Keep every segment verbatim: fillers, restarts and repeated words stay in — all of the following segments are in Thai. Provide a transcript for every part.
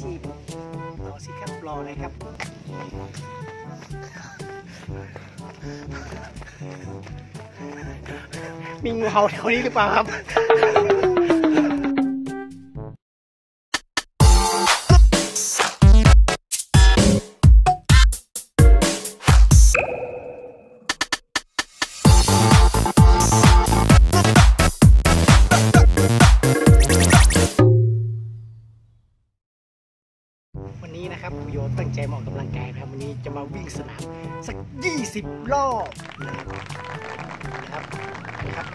จีบต่อสิครับรอเลยครับมีงูเห่าแถวนี้หรือเปล่าครับวันนี้นะครับครูโยตั้งใจมาออกกำลังกายนะครับวันนี้จะมาวิ่งสนามสักยี่สิบรอบนะครับนะครับ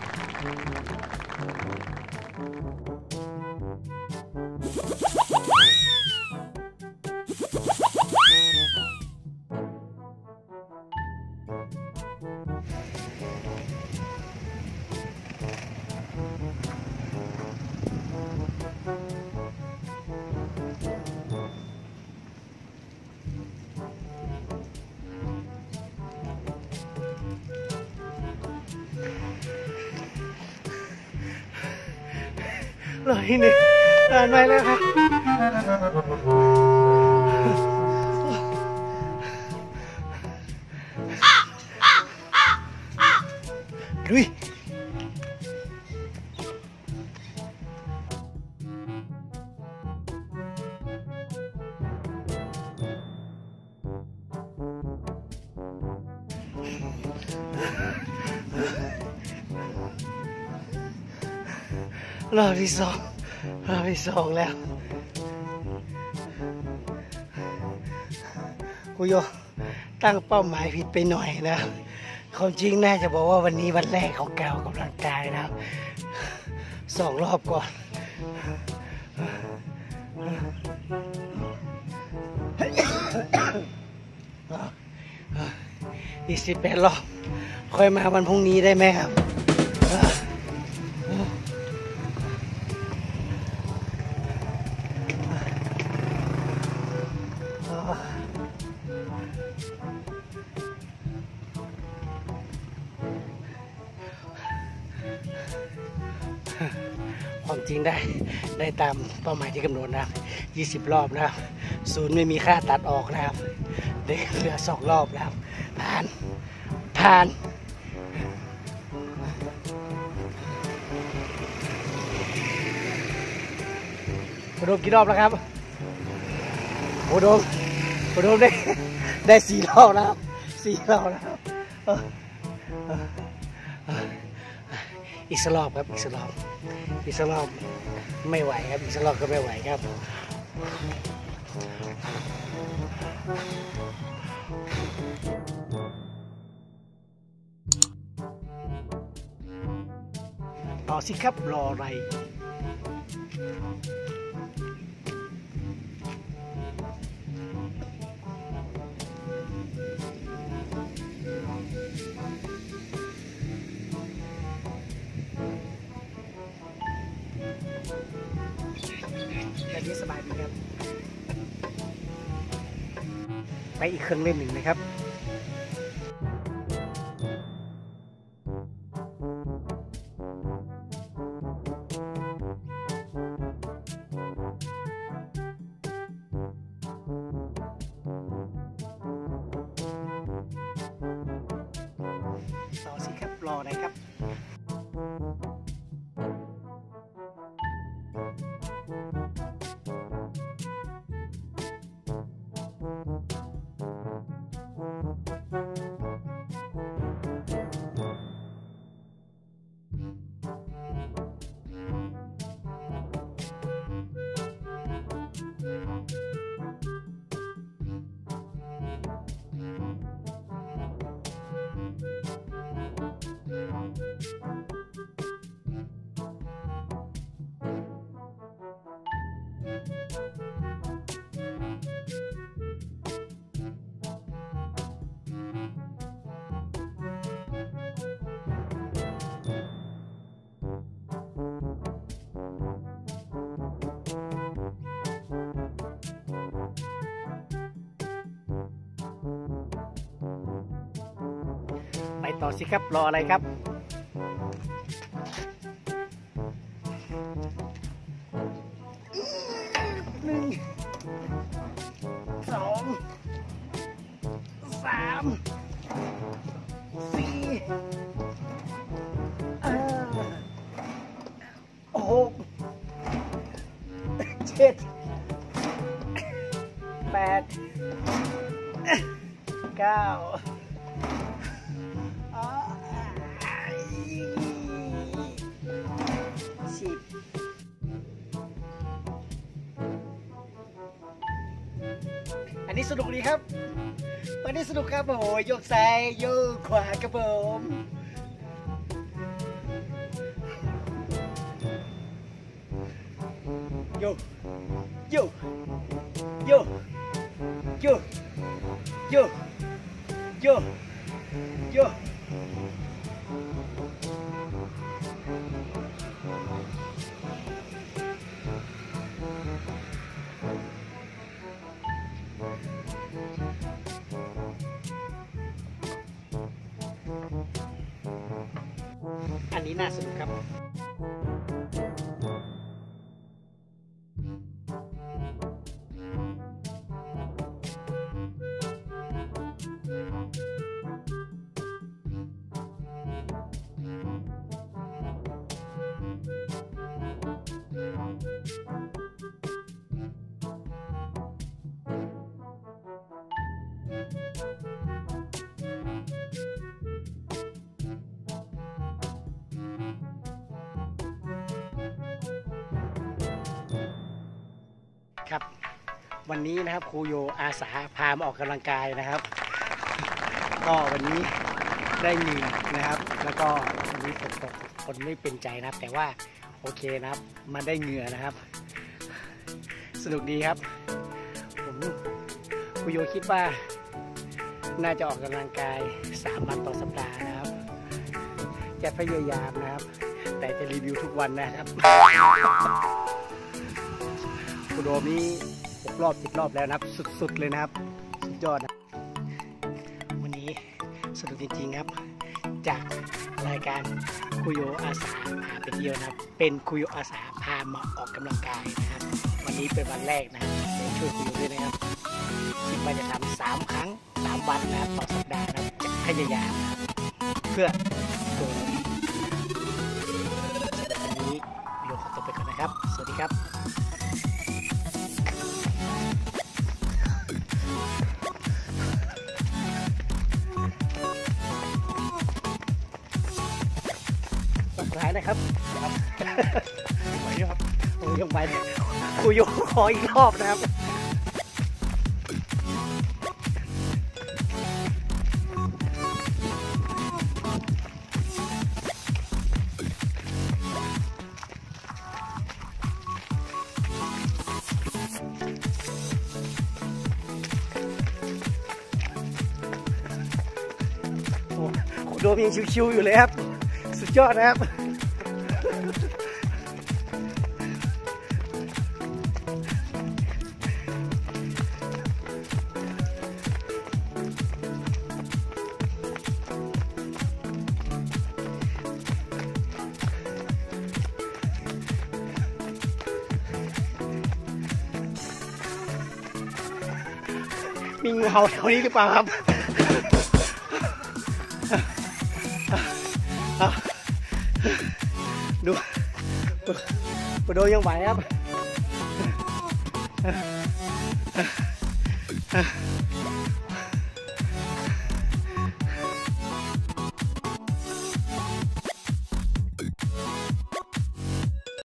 เลยนี่เดินไปเลยครับลุยรอบที่สองรอบที่สองแล้วกูโยตั้งเป้าหมายผิดไปหน่อยนะความจริงน่าจะบอกว่าวันนี้วันแรกของการออกกำลังกายนะครับสองรอบก่อนอีกสิบแปดรอบค่อยมาวันพรุ่งนี้ได้ไหมครับความจริงได้ได้ตามเป้าหมายที่กำหนดนะครับยี่สิบรอบนะครับศูนย์ไม่มีค่าตัดออกนะครับได้เหลือสองรอบแล้วผ่านผ่านโคโดมกี่รอบแล้วครับโคโดมโคโดมได้ได้สี่รอบแล้วสี่รอบแล้วอีกสักรอบครับอีกสักรอบอีกสักรอบไม่ไหวครับอีกสักรอบก็ไม่ไหวครับรอสิครับรออะไรแบบนี้สบายดีครับไปอีกเครื่องเล่นหนึ่งนะครับต่อสิครับรออะไรครับไปต่อสิครับรออะไรครับหนึ่งเจ็ดแปดเก้าสิบอันนี้สนุกดีครับวันนี้สนุกครับโอ้โหโยกซ้ายโยกขวาครับผมโยโยโยโยโยโยโยอันนี้น่าสนุกครับครับวันนี้นะครับครูโยอาสาพามาออกกำลังกายนะครับก็วันนี้ได้เหนื่อยนะครับแล้วก็วันนี้ฝนตกฝนไม่เป็นใจนะครับแต่ว่าโอเคนะครับมันได้เหงื่อนะครับสนุกดีครับผมครูโยคิดว่าน่าจะออกกำลังกายสามวันต่อสัปดาห์นะครับจะพยายามนะครับแต่จะรีวิวทุกวันนะครับคุณโดมนี่หกรอบสิบรอบแล้วนะครับสุดๆเลยนะครับสุดยอดนะวันนี้สนุกจริงๆครับจากรายการคุยโยอาสาพาไปเที่ยวนะครับเป็นคุยโยอาสาพามาออกกำลังกายนะครับวันนี้เป็นวันแรกนะครับเดี๋ยวช่วยคุยโยด้วยนะครับคิดว่าจะทำสามครั้งสามวันนะครับต่อสัปดาห์นะครับจะพยายามนะครับเพื่อตัวเราวันนี้โยขอตัวไปก่อนนะครับสวัสดีครับสุดท้ายนะครับไหวครับโอ้ยยังไหวครูโยขออีกรอบนะครับโอ้ครูโดมยังชิวๆอยู่เลยครับสุดยอดนะครับมีงูเห่าแถวนี้หรือเปล่าครับดูดูดูยังไหวครับ